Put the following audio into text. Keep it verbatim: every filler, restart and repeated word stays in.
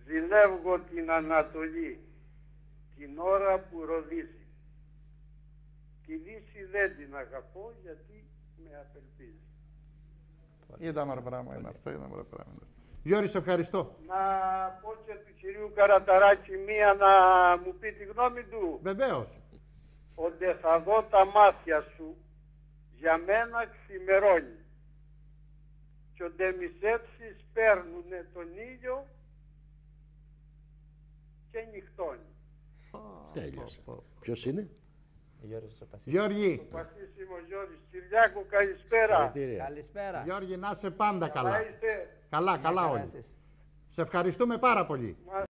Ζηλεύω την Ανατολή την ώρα που ροδίζει. Τη Δύση δεν την αγαπώ γιατί με απελπίζει. Είδα μωρέ πράγμα είναι αυτό, είδα μωρέ πράγμα. Γιώργη, σε ευχαριστώ. Να πω και του κυρίου Καραταράκη μία να μου πει τη γνώμη του. Βεβαίως. Όντε θα δω τα μάτια σου, για μένα ξημερώνει. Κι όντε μισέψεις παίρνουνε τον ήλιο και νυχτώνει. Τέλειωσε. Ποιος είναι? Γιώργη. Ο Πασίσιμο Γιώργης. Κυριάκο, καλησπέρα. Καλησπέρα. Γιώργη, να είσαι πάντα καλά. Καλά είστε. Καλά, καλά όλοι. Σε ευχαριστούμε πάρα πολύ.